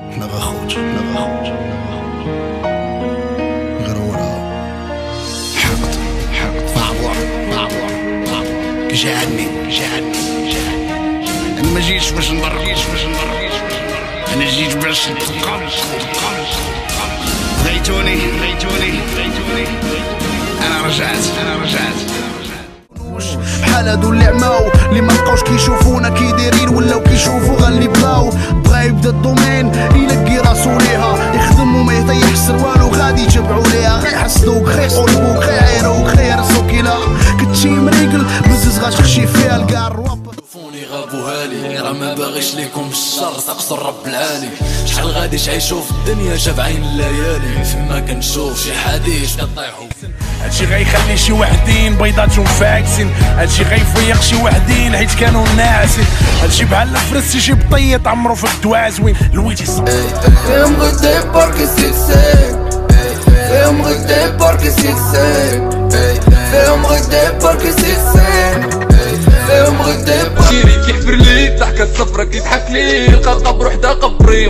لا غاخوت غير ورا حقد فعبوع جاعني انا ما جيتش باش نضر انا جيت باش نتقم ليتوني انا رجعت بحال هادو اللي عماو اللي ما بقاوش كيشوفونا كي دايرين ولاو كيشوفو غاللي بلاو بغا يبدا الدومين يلقي راسو ليها يخدم وما يحسر والو غادي يتبعو ليها غير يحسدوك غير يقولوك غير يعايروك غير يرسوك الا كنتي مريقل بزز غتخشي فيها لكاع الرواب فوني غابوها لي راه ما باغيش ليكم الشر تقصر رب العالي شحال غادي تعيشوا في الدنيا شاف عين الليالي فما كنشوف شي حديث كطيحوا هادشي غيخلي شي وحدين بيضاتهم فاكسين هادشي غيفيق شي وحدين حيت كانوا ناعسين هادشي بحال الفرس يجيب طيط عمرو في الدواء زوين لويتي فيهم غدي باركي سيكسي فيهم غدي باركي سيكسي فيهم غدي باركي سيكسي فيهم غدي شيري كيحفر لي ضحكة صفرا كيضحك لي لقى قبر وحدة قبري